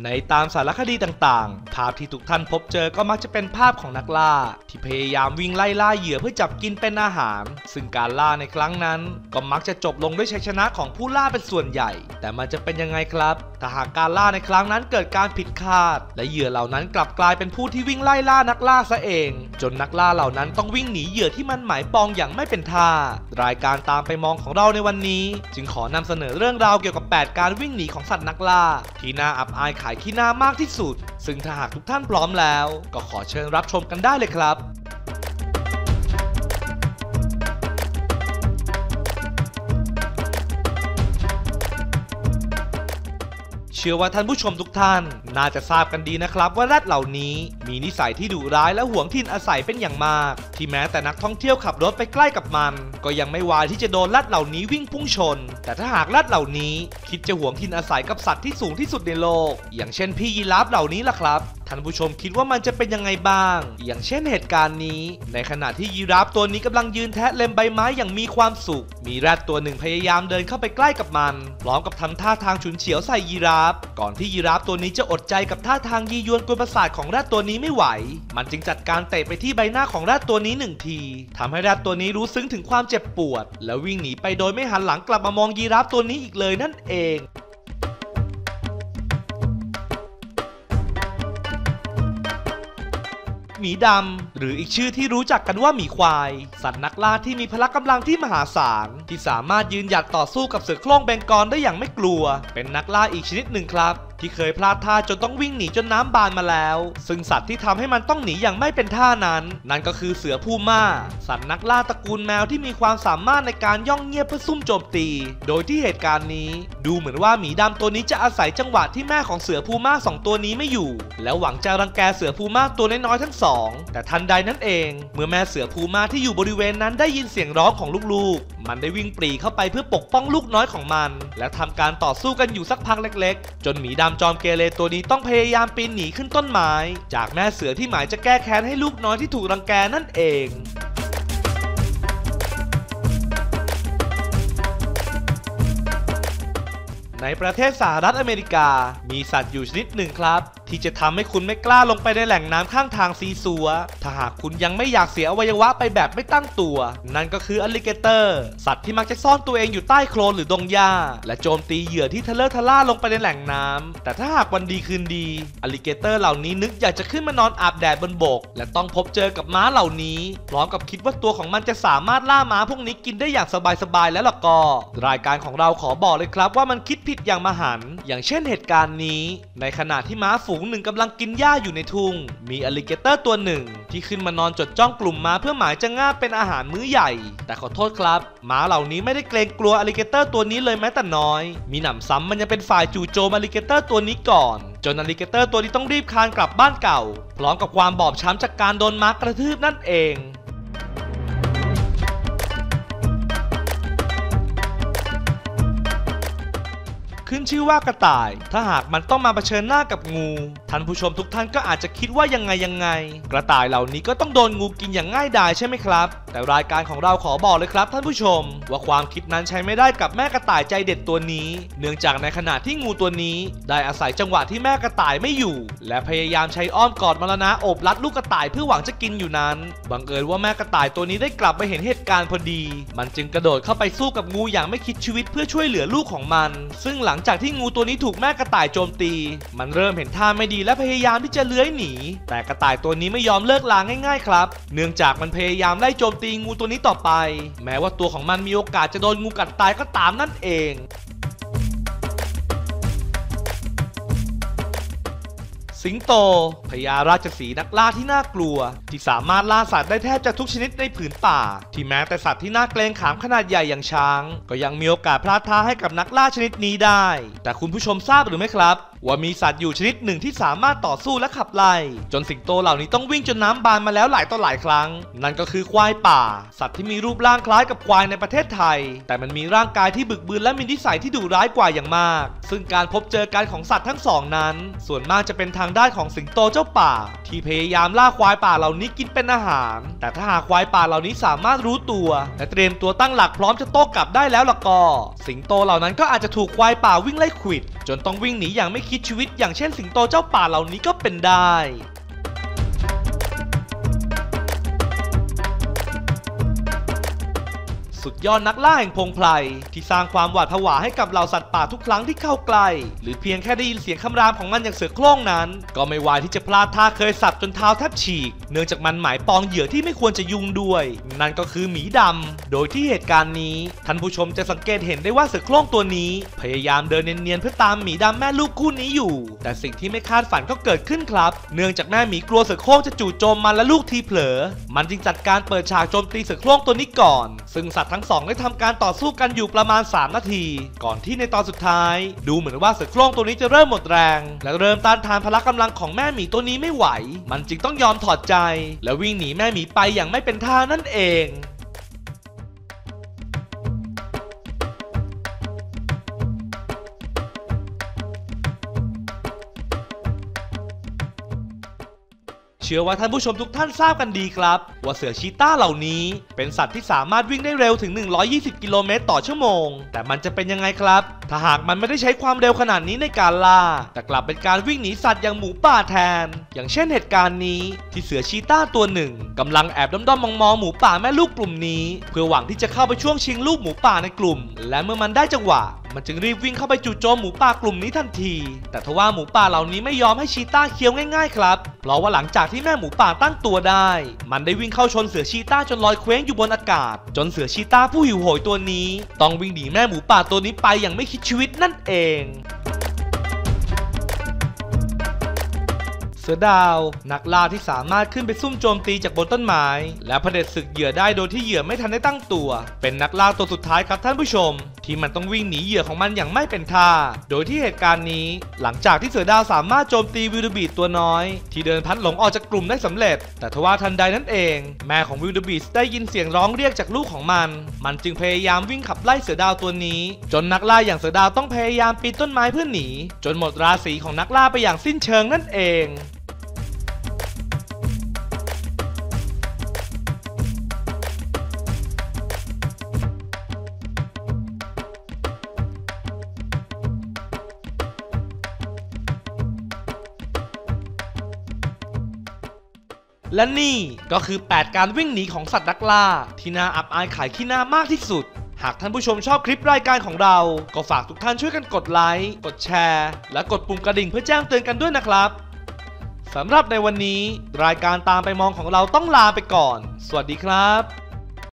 ในตามสารคดีต่างๆภาพที่ทุกท่านพบเจอก็มักจะเป็นภาพของนักล่าที่พยายามวิ่งไล่ล่าเหยื่อเพื่อจับกินเป็นอาหารซึ่งการล่าในครั้งนั้นก็มักจะจบลงด้วยชัยชนะของผู้ล่าเป็นส่วนใหญ่แต่มันจะเป็นยังไงครับถ้าหากการล่าในครั้งนั้นเกิดการผิดคาดและเหยื่อเหล่านั้นกลับกลายเป็นผู้ที่วิ่งไล่ล่านักล่าซะเองจนนักล่าเหล่านั้นต้องวิ่งหนีเหยื่อที่มันหมายปองอย่างไม่เป็นท่ารายการตามไปมองของเราในวันนี้จึงขอนำเสนอเรื่องราวเกี่ยวกับ8การวิ่งหนีของสัตว์นักล่าที่น่าอับอายขายขี้หน้ามากที่สุดซึ่งถ้าหากทุกท่านพร้อมแล้วก็ขอเชิญรับชมกันได้เลยครับเชื่อว่าท่านผู้ชมทุกท่านน่าจะทราบกันดีนะครับว่าแรดเหล่านี้มีนิสัยที่ดุร้ายและหวงถิ่นอาศัยเป็นอย่างมากที่แม้แต่นักท่องเที่ยวขับรถไปใกล้กับมันก็ยังไม่วายที่จะโดนแรดเหล่านี้วิ่งพุ่งชนแต่ถ้าหากแรดเหล่านี้คิดจะหวงถิ่นอาศัยกับสัตว์ที่สูงที่สุดในโลกอย่างเช่นพี่ยีราฟเหล่านี้ล่ะครับท่านผู้ชมคิดว่ามันจะเป็นยังไงบ้างอย่างเช่นเหตุการณ์นี้ในขณะที่ยีราฟตัวนี้กำลังยืนแทะเล็มใบไม้อย่างมีความสุขมีแรดตัวหนึ่งพยายามเดินเข้าไปใกล้กับมันพร้อมกับทำท่าทางฉุนเฉียวใส่ยีราฟก่อนที่ยีราฟตัวนี้จะอดใจกับท่าทางยียวนกวนประสาทของแรดตัวนี้ไม่ไหวมันจึงจัดการเตะไปที่ใบหน้าของแรดตัวนี้1 ทีทำให้แรดตัวนี้รู้ซึ้งถึงความเจ็บปวดแล้ววิ่งหนีไปโดยไม่หันหลังกลับมามองยีราฟตัวนี้อีกเลยนั่นเองหมีดำหรืออีกชื่อที่รู้จักกันว่าหมีควายสัตว์นักล่าที่มีพละกำลังที่มหาศาลที่สามารถยืนหยัดต่อสู้กับเสือโคร่งเบงกอลได้อย่างไม่กลัวเป็นนักล่าอีกชนิดหนึ่งครับที่เคยพลาดท่าจนต้องวิ่งหนีจนน้ำบานมาแล้วซึ่งสัตว์ที่ทำให้มันต้องหนีอย่างไม่เป็นท่านั้นนั่นก็คือเสือพูม่าสัตว์นักล่าตระกูลแมวที่มีความสามารถในการย่องเงียบเพื่อซุ่มโจมตีโดยที่เหตุการณ์นี้ดูเหมือนว่าหมีดำตัวนี้จะอาศัยจังหวะที่แม่ของเสือพูม่า2 ตัวนี้ไม่อยู่แล้วหวังจะรังแกเสือพูม่าตัวน้อยๆทั้ง2แต่ทันใดนั้นเองเมื่อแม่เสือพูม่าที่อยู่บริเวณนั้นได้ยินเสียงร้องของลูกๆมันได้วิ่งปรีเข้าไปเพื่อปกป้องลูกน้อยของมันและทำการต่อสู้กันอยู่สักพักเล็กๆจนหมีดำจอมเกเรตัวนี้ต้องพยายามปีนหนีขึ้นต้นไม้จากแม่เสือที่หมายจะแก้แค้นให้ลูกน้อยที่ถูกรังแกนั่นเองในประเทศสหรัฐอเมริกามีสัตว์อยู่ชนิดหนึ่งครับที่จะทำให้คุณไม่กล้าลงไปในแหล่งน้ำข้างทางซีซัวถ้าหากคุณยังไม่อยากเสียอวัยวะไปแบบไม่ตั้งตัวนั่นก็คืออลลิเกเตอร์สัตว์ที่มักจะซ่อนตัวเองอยู่ใต้โคลนหรือดงหญ้าและโจมตีเหยื่อที่ทะเลาะทะล่าลงไปในแหล่งน้ำแต่ถ้าหากวันดีคืนดีอลลิเกเตอร์เหล่านี้นึกอยากจะขึ้นมานอนอาบแดดบนบกและต้องพบเจอกับม้าเหล่านี้พร้อมกับคิดว่าตัวของมันจะสามารถล่าม้าพวกนี้กินได้อย่างสบายๆแล้วล่ะก็รายการของเราขอบอกเลยครับว่ามันคิดผิดอย่างมหันต์อย่างเช่นเหตุการณ์นี้ในขณะที่ม้าฝูงหนึ่งกำลังกินหญ้าอยู่ในทุ่งมีอลลิเกเตอร์ตัวหนึ่งที่ขึ้นมานอนจดจ้องกลุ่มม้าเพื่อหมายจะง่าบเป็นอาหารมื้อใหญ่แต่ขอโทษครับม้าเหล่านี้ไม่ได้เกรงกลัวอลลิเกเตอร์ตัวนี้เลยแม้แต่น้อยมีหนำซ้ำมันยังเป็นฝ่ายจู่โจมอลลิเกเตอร์ตัวนี้ก่อนจนอลลิเกเตอร์ตัวนี้ต้องรีบคลานกลับบ้านเก่าพร้อมกับความบอบช้ำจากการโดนม้ากระทืบนั่นเองขึ้นชื่อว่ากระต่ายถ้าหากมันต้องมาเผชิญหน้ากับงูท่านผู้ชมทุกท่านก็อาจจะคิดว่ายังไงกระต่ายเหล่านี้ก็ต้องโดนงูกินอย่างง่ายดายใช่ไหมครับแต่รายการของเราขอบอกเลยครับท่านผู้ชมว่าความคิดนั้นใช้ไม่ได้กับแม่กระต่ายใจเด็ดตัวนี้เนื่องจากในขณะที่งูตัวนี้ได้อาศัยจังหวะที่แม่กระต่ายไม่อยู่และพยายามใช้อ้อมกอดมรณะโอบรัดลูกกระต่ายเพื่อหวังจะกินอยู่นั้นบังเอิญว่าแม่กระต่ายตัวนี้ได้กลับมาเห็นเหตุการณ์พอดีมันจึงกระโดดเข้าไปสู้กับงูอย่างไม่คิดชีวิตเพื่อช่วยเหลือลูกของมันซึ่งหลังจากที่งูตัวนี้ถูกแม่กระต่ายโจมตีมันเริ่มเห็นท่าไม่ดีและพยายามที่จะเลื้อยหนีแต่กระต่ายตัวนี้ไม่ยอมเลิกลาง่ายๆครับเนื่องจากมันพยายามไล่โจมตีงูตัวนี้ต่อไปแม้ว่าตัวของมันมีโอกาสจะโดนงูกัดตายก็ตามนั่นเองสิงโตพญาราชสีห์นักล่าที่น่ากลัวที่สามารถล่าสัตว์ได้แทบจะทุกชนิดในผืนป่าที่แม้แต่สัตว์ที่น่าเกรงขามขนาดใหญ่อย่างช้างก็ยังมีโอกาสพลาดท่าให้กับนักล่าชนิดนี้ได้แต่คุณผู้ชมทราบหรือไม่ครับว่ามีสัตว์อยู่ชนิดหนึ่งที่สามารถต่อสู้และขับไล่จนสิงโตเหล่านี้ต้องวิ่งจนน้ำบานมาแล้วหลายต่อหลายครั้งนั่นก็คือควายป่าสัตว์ที่มีรูปร่างคล้ายกับควายในประเทศไทยแต่มันมีร่างกายที่บึกบึนและมีนิสัยที่ดุร้ายกว่าอย่างมากซึ่งการพบเจอกันของสัตว์ทั้งสองนั้นส่วนมากจะเป็นทางด้านของสิงโตเจ้าป่าที่พยายามล่าควายป่าเหล่านี้กินเป็นอาหารแต่ถ้าหากควายป่าเหล่านี้สามารถรู้ตัวและเตรียมตัวตั้งหลักพร้อมจะโต้กลับได้แล้วล่ะก็สิงโตเหล่านั้นก็อาจจะถูกควายป่าวิ่งไล่ขวิดจนต้องวิ่งหนีอย่างไม่คิดคิดชีวิตอย่างเช่นสิงโตเจ้าป่าเหล่านี้ก็เป็นได้สุดยอดนักล่าแห่งพงไพรที่สร้างความหวาดผวาให้กับเหล่าสัตว์ป่าทุกครั้งที่เข้าใกล้หรือเพียงแค่ได้ยินเสียงคำรามของมันอย่างเสือโคร่งนั้นก็ไม่วายที่จะพลาดท่าเคยสับจนเท้าแทบฉีกเนื่องจากมันหมายปองเหยื่อที่ไม่ควรจะยุ่งด้วยนั่นก็คือหมีดำโดยที่เหตุการณ์นี้ท่านผู้ชมจะสังเกตเห็นได้ว่าเสือโคร่งตัวนี้พยายามเดินเนียนๆเพื่อตามหมีดำแม่ลูกคู่นี้อยู่แต่สิ่งที่ไม่คาดฝันก็เกิดขึ้นครับเนื่องจากแม่หมีกลัวเสือโคร่งจะจู่โจมมันและลูกทีเผลอมันจึงจัดการเปิดฉากโจมตีเสือโคร่งตัวนี้ก่อนซึ่งสัตว์ทั้งสองได้ทำการต่อสู้กันอยู่ประมาณ3 นาทีก่อนที่ในตอนสุดท้ายดูเหมือนว่าเสือโคร่งตัวนี้จะเริ่มหมดแรงและเริ่มต้านทานพละกำลังของแม่หมีตัวนี้ไม่ไหวมันจึงต้องยอมถอดใจและวิ่งหนีแม่หมีไปอย่างไม่เป็นท่านั่นเองเชื่อว่าท่านผู้ชมทุกท่านทราบกันดีครับว่าเสือชีต้าเหล่านี้เป็นสัตว์ที่สามารถวิ่งได้เร็วถึง120 กิโลเมตรต่อชั่วโมงแต่มันจะเป็นยังไงครับถ้าหากมันไม่ได้ใช้ความเร็วขนาดนี้ในการล่าแต่กลับเป็นการวิ่งหนีสัตว์อย่างหมูป่าแทนอย่างเช่นเหตุการณ์นี้ที่เสือชีต้าตัวหนึ่งกำลังแอบด้อมๆมองหมูป่าแม่ลูกกลุ่มนี้เพื่อหวังที่จะเข้าไปช่วงชิงลูกหมูป่าในกลุ่มและเมื่อมันได้จังหวะมันจึงรีบวิ่งเข้าไปจู่โจมหมูป่ากลุ่มนี้ทันทีแต่ทว่าหมูป่าเหล่านี้ไม่ยอมให้ชีต้าเคี้ยวง่ายๆครับเพราะว่าหลังจากที่แม่หมูป่าตั้งตัวได้มันได้วิ่งเข้าชนเสือชีต้าจนลอยเคว้งอยู่บนอากาศจนเสือชีต้าผู้หิวโหยตัวนี้ต้องวิ่งหนีแม่หมูป่าตัวนี้ไปอย่างไม่คิดชีวิตนั่นเองเสือดาวนักล่าที่สามารถขึ้นไปซุ่มโจมตีจากบนต้นไม้และเผด็จศึกเหยื่อได้โดยที่เหยื่อไม่ทันได้ตั้งตัวเป็นนักล่าตัวสุดท้ายครับท่านผู้ชมที่มันต้องวิ่งหนีเหยื่อของมันอย่างไม่เป็นท่าโดยที่เหตุการณ์นี้หลังจากที่เสือดาวสามารถโจมตีวิลเดอร์บีสตัวน้อยที่เดินพัดหลงออกจากกลุ่มได้สำเร็จแต่ทว่าทันใดนั้นเองแม่ของวิลเดอร์บีสได้ยินเสียงร้องเรียกจากลูกของมันจึงพยายามวิ่งขับไล่เสือดาวตัวนี้จนนักล่าอย่างเสือดาวต้องพยายามปีนต้นไม้เพื่อหนีจนหมดราศีของนักล่าไปอย่างสิ้นเชิงนั่นเองและนี่ก็คือ8การวิ่งหนีของสัตว์นักล่าที่น่าอับอายขายขี้หน้ามากที่สุดหากท่านผู้ชมชอบคลิปรายการของเราก็ฝากทุกท่านช่วยกันกดไลค์กดแชร์และกดปุ่มกระดิ่งเพื่อแจ้งเตือนกันด้วยนะครับสำหรับในวันนี้รายการตามไปมองของเราต้องลาไปก่อนสวัสดีครับ